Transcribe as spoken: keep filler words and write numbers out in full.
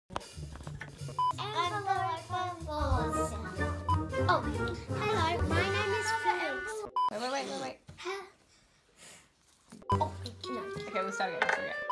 Oh, hello, my name is Felix. Wait, wait, wait, wait, wait. Oh, no. Okay, let's start again. Let's start again.